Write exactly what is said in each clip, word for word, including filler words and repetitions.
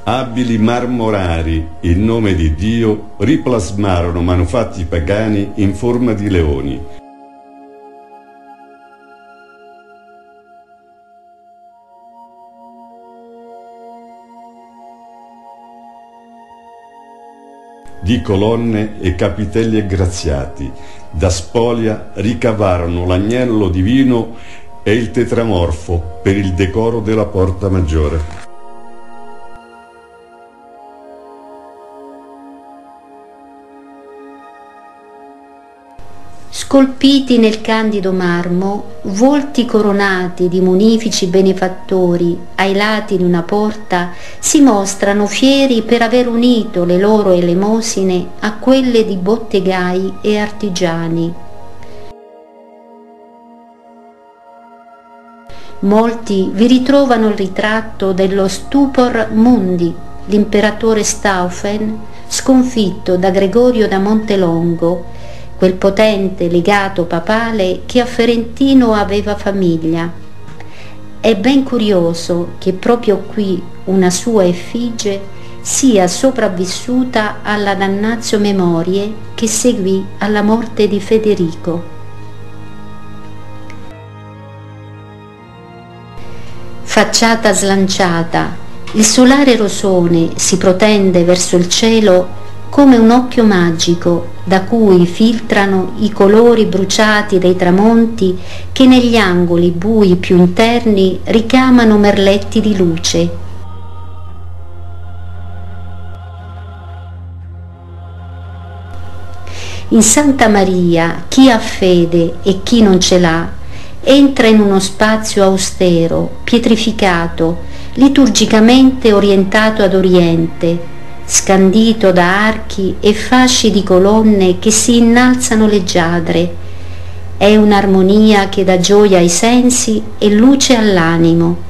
Abili marmorari, in nome di Dio, riplasmarono manufatti pagani in forma di leoni. Di colonne e capitelli aggraziati, da spolia ricavarono l'agnello divino e il tetramorfo per il decoro della porta maggiore. Scolpiti nel candido marmo, volti coronati di munifici benefattori ai lati di una porta si mostrano fieri per aver unito le loro elemosine a quelle di bottegai e artigiani. Molti vi ritrovano il ritratto dello Stupor Mundi, l'imperatore Staufen, sconfitto da Gregorio da Montelongo, quel potente legato papale che a Ferentino aveva famiglia. È ben curioso che proprio qui una sua effigie sia sopravvissuta alla Damnatio Memoriae che seguì alla morte di Federico. Facciata slanciata, il solare rosone si protende verso il cielo come un occhio magico da cui filtrano i colori bruciati dei tramonti che negli angoli bui più interni ricamano merletti di luce. In Santa Maria chi ha fede e chi non ce l'ha entra in uno spazio austero, pietrificato, liturgicamente orientato ad oriente, scandito da archi e fasci di colonne che si innalzano leggiadre. È un'armonia che dà gioia ai sensi e luce all'animo.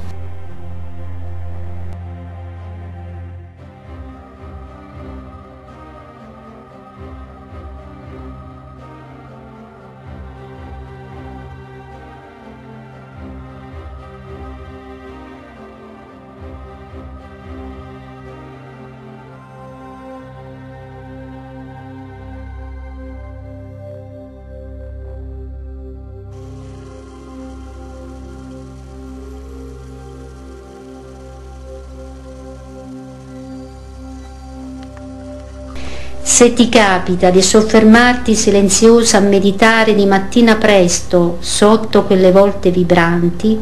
Se ti capita di soffermarti silenziosa a meditare di mattina presto sotto quelle volte vibranti,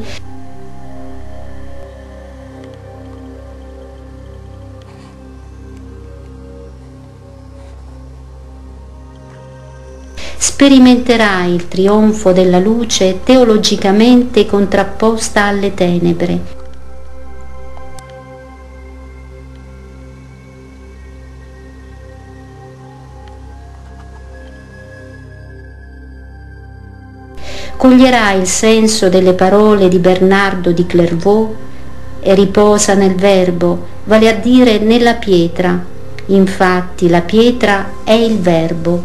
sperimenterai il trionfo della luce teologicamente contrapposta alle tenebre. Coglierai il senso delle parole di Bernardo di Clairvaux e riposa nel verbo, vale a dire nella pietra. Infatti la pietra è il verbo.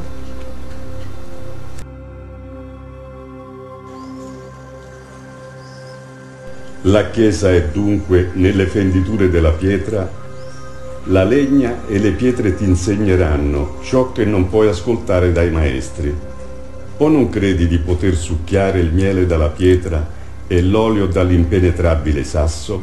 La Chiesa è dunque nelle fenditure della pietra. La legna e le pietre ti insegneranno ciò che non puoi ascoltare dai maestri. O non credi di poter succhiare il miele dalla pietra e l'olio dall'impenetrabile sasso?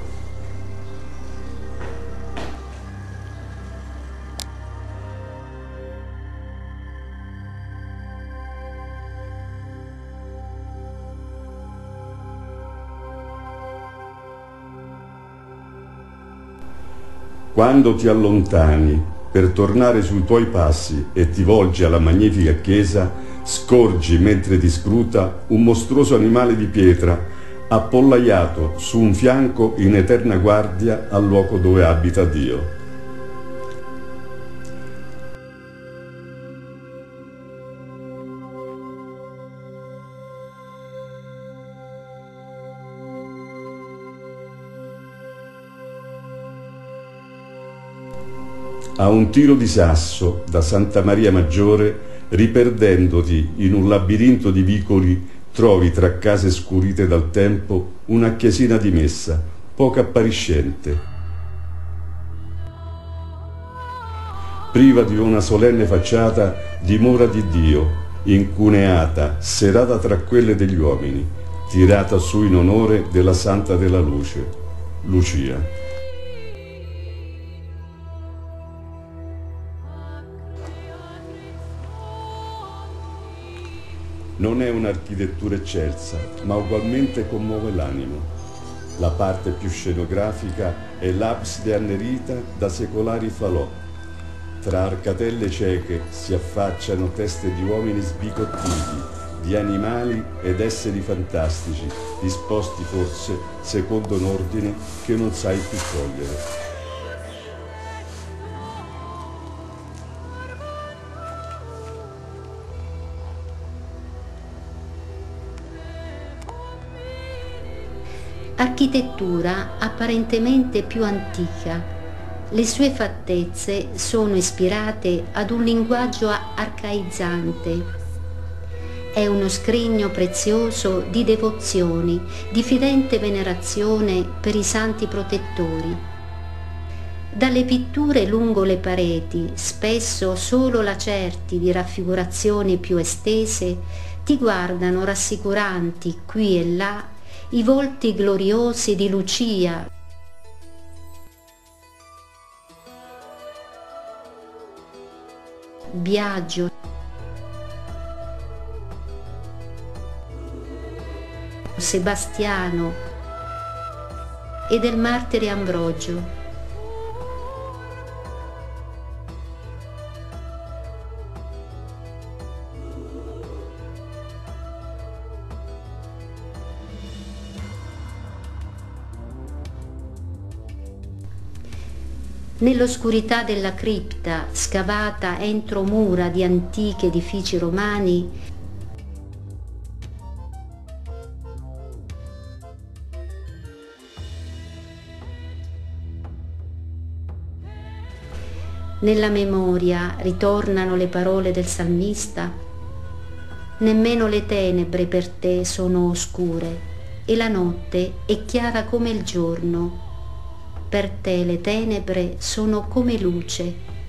Quando ti allontani per tornare sui tuoi passi e ti volgi alla magnifica chiesa, scorgi mentre ti scruta un mostruoso animale di pietra appollaiato su un fianco in eterna guardia al luogo dove abita Dio. A un tiro di sasso da Santa Maria Maggiore, riperdendoti in un labirinto di vicoli, trovi tra case scurite dal tempo una chiesina di messa, poco appariscente. priva di una solenne facciata, dimora di Dio, incuneata, serata tra quelle degli uomini, tirata su in onore della Santa della Luce, Lucia. Non è un'architettura eccelsa, ma ugualmente commuove l'animo. La parte più scenografica è l'abside annerita da secolari falò. Tra arcatelle cieche si affacciano teste di uomini sbigottiti, di animali ed esseri fantastici, disposti forse secondo un ordine che non sai più cogliere. Architettura apparentemente più antica. Le sue fattezze sono ispirate ad un linguaggio arcaizzante. È uno scrigno prezioso di devozioni, di fidente venerazione per i santi protettori. Dalle pitture lungo le pareti, spesso solo lacerti di raffigurazioni più estese, ti guardano rassicuranti qui e là i volti gloriosi di Lucia, Biagio, Sebastiano e del martire Ambrogio. Nell'oscurità della cripta, scavata entro mura di antichi edifici romani, nella memoria ritornano le parole del salmista: nemmeno le tenebre per te sono oscure, e la notte è chiara come il giorno. Per te le tenebre sono come luce.